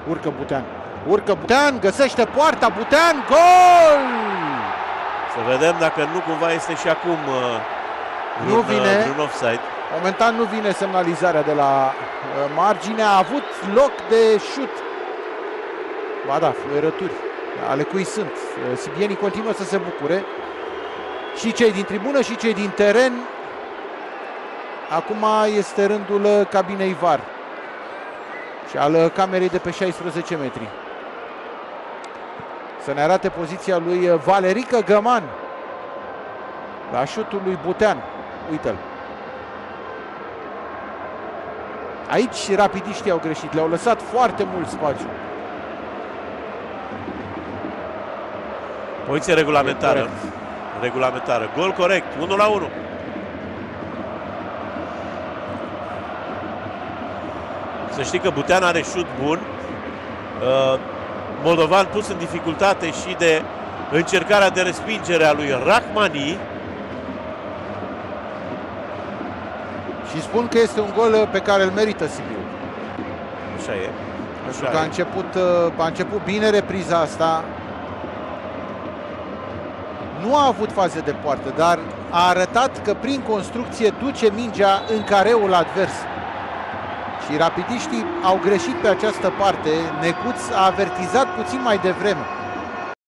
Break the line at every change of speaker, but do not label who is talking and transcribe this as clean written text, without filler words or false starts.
Urcă Butean. Urcă Butean, găsește poarta, Butean, gol!
Să vedem dacă nu cumva este și acum vreun offside.
Momentan nu vine semnalizarea de la margine, a avut loc de șut. Ba da, fluierături, ale cui sunt. Sibienii continuă să se bucure. Și cei din tribună și cei din teren. Acum este rândul cabinei VAR și al camerei de pe 16 metri. Să ne arate poziția lui Valerică Găman la șutul lui Butean. Uite-l. Aici rapidiștii au greșit, le-au lăsat foarte mult spațiu.
Poziție regulamentară. Regulamentară. Gol corect. 1-1. Să știi că Butean are șut bun. Moldovan pus în dificultate și de încercarea de respingere a lui Rahmani.
Și spun că este un gol pe care îl merită Sibiu.
Așa e.
Pentru că a început bine repriza asta. Nu a avut faze de poartă, dar a arătat că prin construcție duce mingea în careul advers. Și rapidiștii au greșit pe această parte. Necuț a avertizat puțin mai devreme.